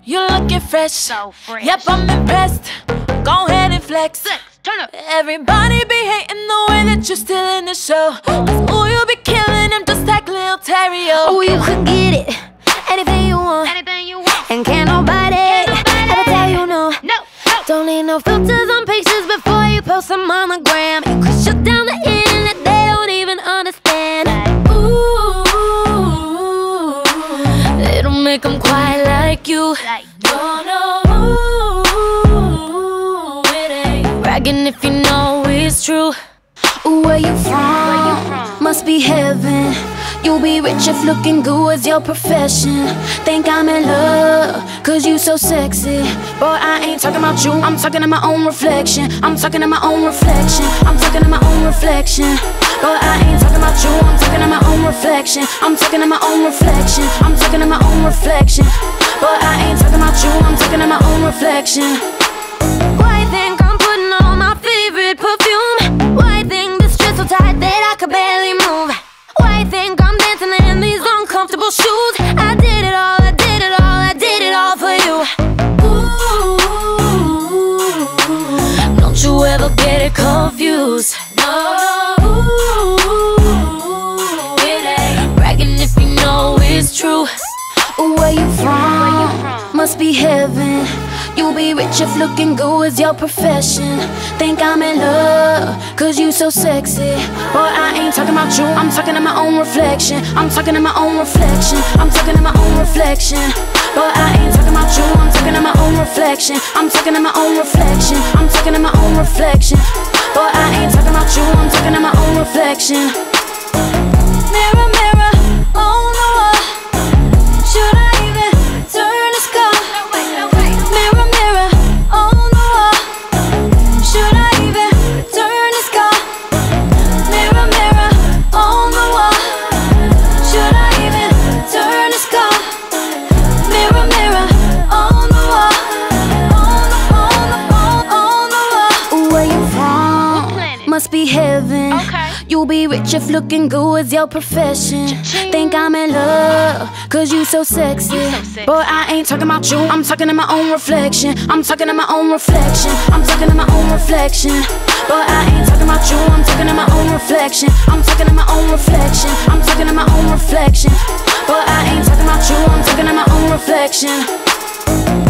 You looking fresh. So fresh. Yep, I'm impressed. Go ahead and flex. Turn up. Everybody be hating the way that you're still in the show. Ooh, you be killing them just like Lil Terrio. Oh, you could get it, anything you want, Anything you want. and can't nobody ever tell you no. No. Don't need no filters on pictures before you post them on the gram. You could shut down the internet, they don't even understand. Ooh, they don't make them quite like you. Like No, no, it ain't bragging if you know it's true. Ooh, where you from? Must be heaven. You'll be rich if looking good is your profession. Think I'm in love, cause you so sexy. Boy, I ain't talking about you, I'm talking to my own reflection. I'm talking to my own reflection. I'm talking to my own reflection. Boy, I ain't talking about you, I'm talking to my own reflection. I'm talking to my own reflection. I'm talking to my own reflection. Boy, I ain't talking about you, I'm talking to my own reflection. Why you think I'm putting on my favorite perfume? Why you think this dress so tight that I could barely move? Why you think I'm dancing in these uncomfortable shoes? I did it all, I did it all, I did it all for you. Ooh, don't you ever get it confused. No, it ain't bragging if you know it's true. Ooh, where you from? Must be heaven. You'll be rich if looking good is your profession. Think I'm in love, cause you so sexy. Boy, I ain't talking about you, I'm talking to my own reflection. I'm talking to my own reflection. I'm talking to my own reflection. Boy, I ain't talking about you, I'm talking to my own reflection. I'm talking to my own reflection. I'm talking to my own reflection. Boy, I ain't talking about you, I'm talking to my own reflection. Mirror, mirror on the wall, should I even turn the scar? Mirror, mirror on the wall, should I even turn the scar? Mirror, mirror on the wall, should I even turn the scar? Mirror, mirror on the wall, on the wall. Ooh, where you from? Must be heaven. Okay. You'll be rich if looking good is your profession. Think I'm in love, cause you so sexy. Boy, I ain't talking about you, I'm talking to my own reflection. I'm talking to my own reflection. I'm talking to my own reflection. Boy, I ain't talking about you, I'm talking to my own reflection. I'm talking to my own reflection. I'm talking to my own reflection. Boy, I ain't talking about you, I'm talking to my own reflection.